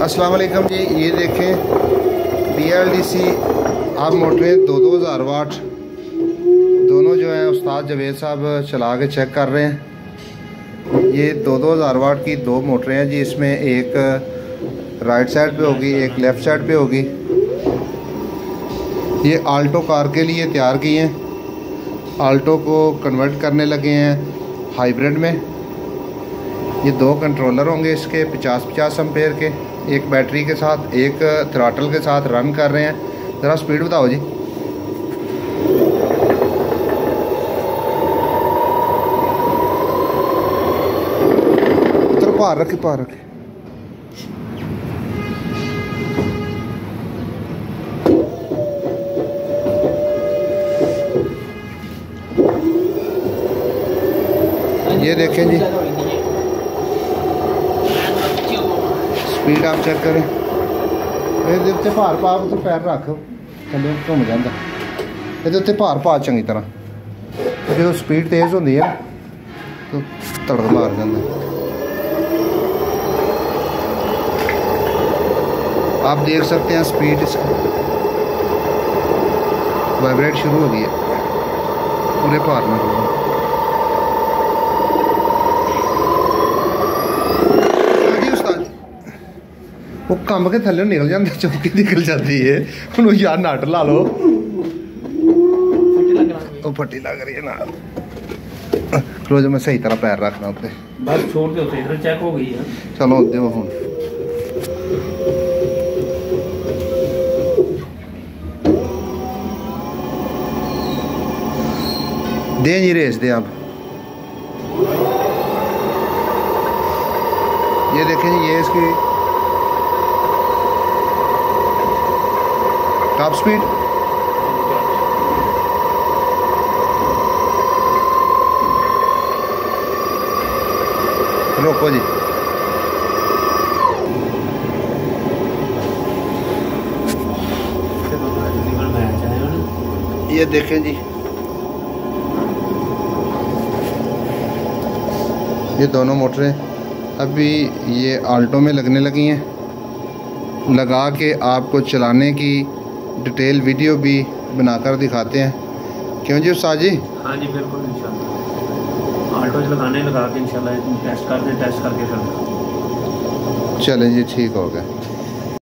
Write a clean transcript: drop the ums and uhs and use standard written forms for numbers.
अस्सलाम वालेकुम जी। ये देखें BLDC आप मोटरें 2000 वाट दोनों जो हैं उस्ताद जवेद साहब चला के चेक कर रहे हैं। ये 2000 वाट की दो मोटरें हैं जी। इसमें एक राइट साइड पे होगी, एक लेफ़्ट साइड पे होगी। ये आल्टो कार के लिए तैयार की हैं। आल्टो को कन्वर्ट करने लगे हैं हाइब्रिड में। ये दो कंट्रोलर होंगे इसके 50-50 एम्पेयर के, एक बैटरी के साथ एक थ्रॉटल के साथ रन कर रहे हैं। ज़रा स्पीड बताओ जी। उधर पार रखे, पार रखे। ये देखें जी, स्पीड आप चेक करें। ये उत्ते भार पा उत्ते पैर रख, थल्ले घूम जाता। ये उत्ते भार पा चंगी तरह। जो स्पीड तेज़ होती है तो तड़क मार जाता। आप देख सकते हैं स्पीड इसकी वाइब्रेट शुरू हो गई है पूरे भार में। वो कम के थल्ले निकल जाता, चौकी निकल जाती है। उन्होंने यार नट ला लो, वो फटी लग रही है ना। क्लोज में सही तरह पैर रखना उत्ते। बस छोड़ दो, इधर चेक हो गई है। चलो दो हुन दे जी, रेस दे आप। ये देखें जी, ये इसकी टॉप स्पीड। रोको जी। ये देखें जी, ये दोनों मोटरें अभी ये आल्टो में लगने लगी हैं। लगा के आपको चलाने की डिटेल वीडियो भी बनाकर दिखाते हैं। क्यों जी उस्ताद जी? हाँ जी बिल्कुल, इंशाल्लाह आल्टो लगा के इंशाल्लाह टेस्ट करके चलें जी, ठीक हो गया।